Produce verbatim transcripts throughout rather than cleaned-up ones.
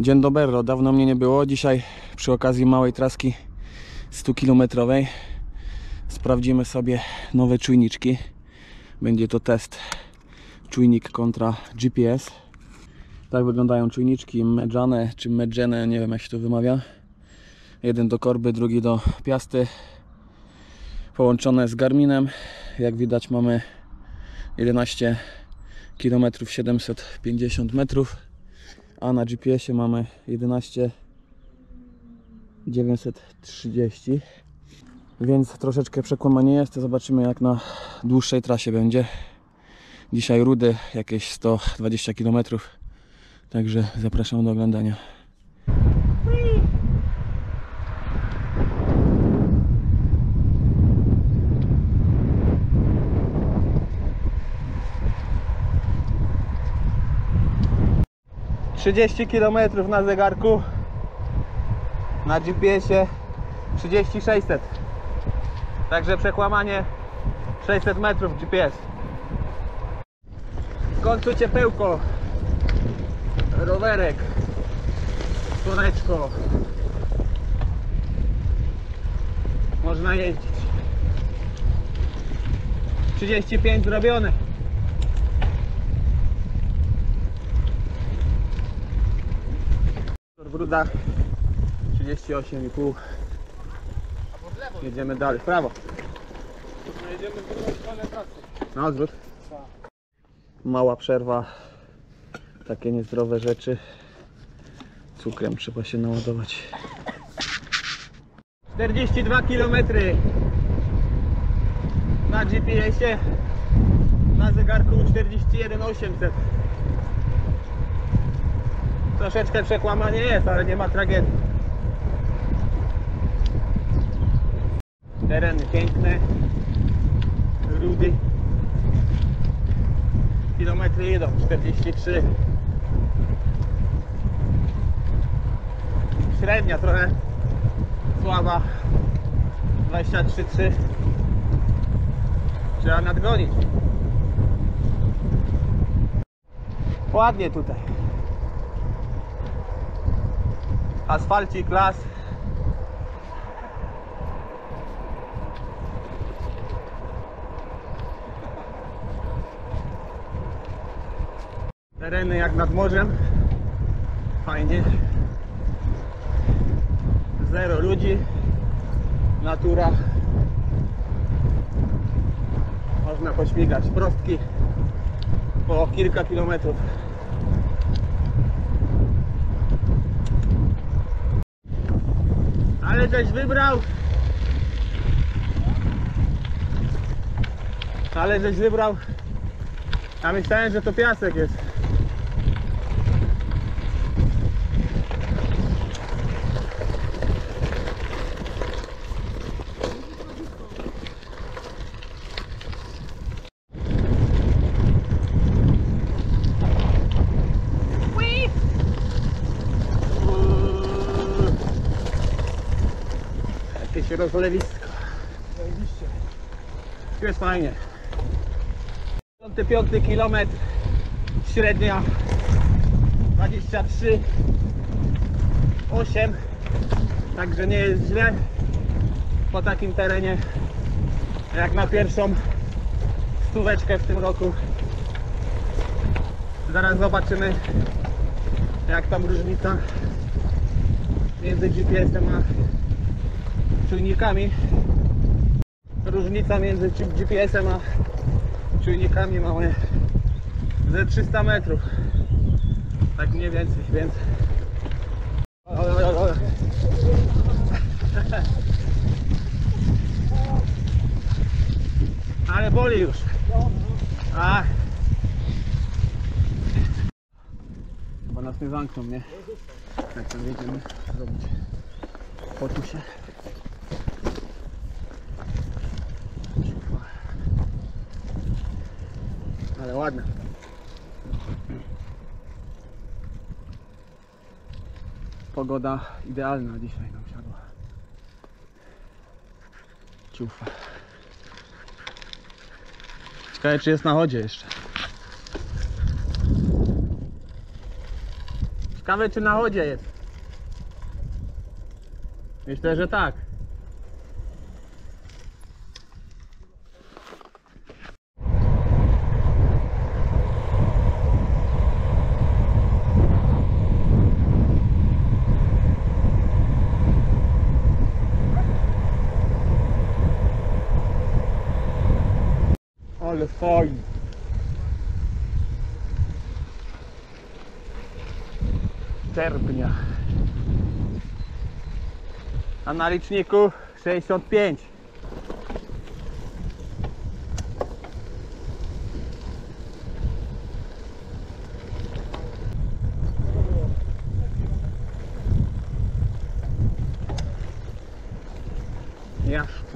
Dzień dobry, dawno mnie nie było. Dzisiaj przy okazji małej traski stukilometrowej sprawdzimy sobie nowe czujniczki. Będzie to test czujnik kontra G P S. Tak wyglądają czujniczki Medjane czy Medjane, nie wiem jak się to wymawia. Jeden do korby, drugi do piasty. Połączone z Garminem. Jak widać mamy jedenaście kilometrów siedemset pięćdziesiąt metrów, a na G P S-ie mamy jedenaście dziewięćset trzydzieści, więc troszeczkę przekłamanie jest. Zobaczymy jak na dłuższej trasie będzie. Dzisiaj rudy jakieś sto dwadzieścia kilometrów, także zapraszam do oglądania. trzydzieści kilometrów na zegarku, na G P S-ie trzydzieści tysięcy sześćset, także przekłamanie sześćset metrów G P S. W końcu ciepełko, rowerek, słoneczko, można jeździć. trzydzieści pięć zrobione. W rudach trzydzieści osiem i pół. Jedziemy dalej, w prawo. Jedziemy w drugą stronę trasy. Na odwrót. Mała przerwa. Takie niezdrowe rzeczy. Cukrem trzeba się naładować. czterdzieści dwa kilometry na G P S-ie. Na zegarku czterdzieści jeden osiemset. Troszeczkę przekłamanie jest, ale nie ma tragedii. Tereny piękne, rudy. Kilometry idą, czterdzieści trzy. Średnia trochę słaba, dwadzieścia trzy trzy. Trzeba nadgonić. Ładnie tutaj. Asfalcik, las. Tereny jak nad morzem. Fajnie. Zero ludzi. Natura. Można pośmigać prostki po kilka kilometrów. Ale żeś wybrał. Ale żeś wybrał. Ja myślałem, że to piasek jest. Jakieś rozlewisko. Zajebiście. Tu jest fajnie. piąty piąty kilometr. Średnia dwadzieścia trzy osiem. Także nie jest źle po takim terenie jak na pierwszą stóweczkę w tym roku. Zaraz zobaczymy jak tam różnica między G P S-em a czujnikami. Różnica między G P S-em a czujnikami mamy ze trzysta metrów. Tak mniej więcej, więc o, o, o, o. Ale boli już. A. Chyba nas nie zamkną, nie? Jak tam jedziemy zrobić fotusie. Ale ładne. Pogoda idealna dzisiaj nam siadła. Ciufa. Ciekawe czy jest na chodzie jeszcze. Ciekawe, czy na chodzie jest. Myślę, że tak. Ale fajnie. Czerpnia. A na liczniku sześćdziesiąt pięć. Jaszczur.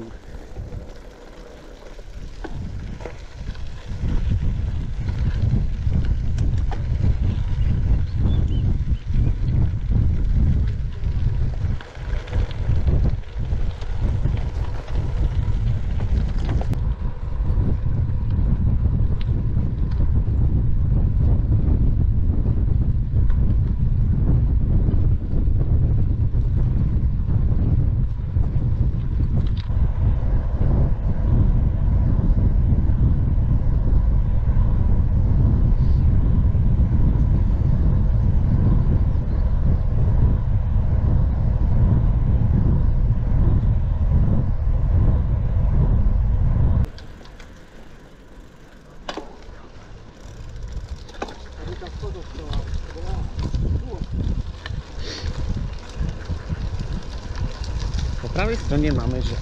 Po prawej stronie mamy rzekę.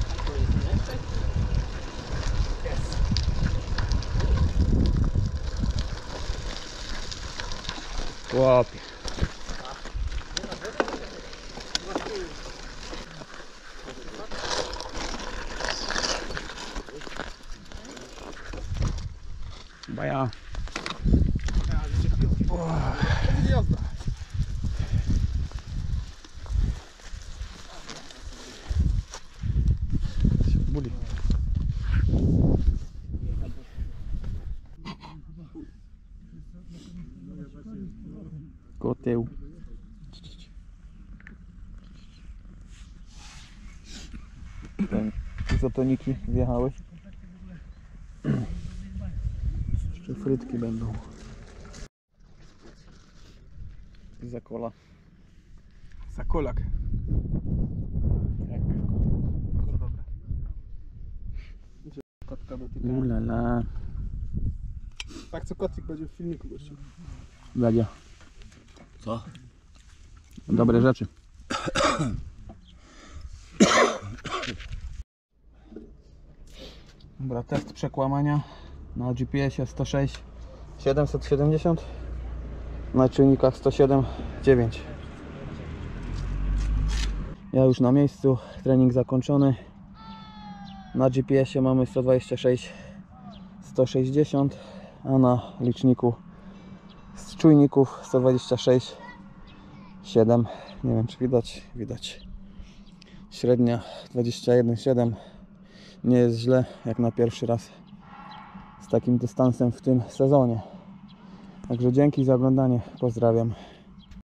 Chłopie. Chyba ja. Jazda. Buli. Kotył. Ten, izotoniki wjechały. Jeszcze frytki będą. Zakola. Zakolak. Jak piwko. Bardzo dobre. Kotka dotyka. Ulala. Tak co kotik będzie w filmiku gościu. Będzie. Co? Dobre rzeczy. Dobra, test przekłamania na G P S ie sto sześć siedemset siedemdziesiąt, na czujnikach sto siedem dziewięć. Ja już na miejscu, trening zakończony. Na G P S ie mamy sto dwadzieścia sześć sto sześćdziesiąt, a na liczniku z czujników sto dwadzieścia sześć siedem. Nie wiem, czy widać, widać. Średnia dwadzieścia jeden siedem. Nie jest źle, jak na pierwszy raz z takim dystansem w tym sezonie. Także dzięki za oglądanie, pozdrawiam.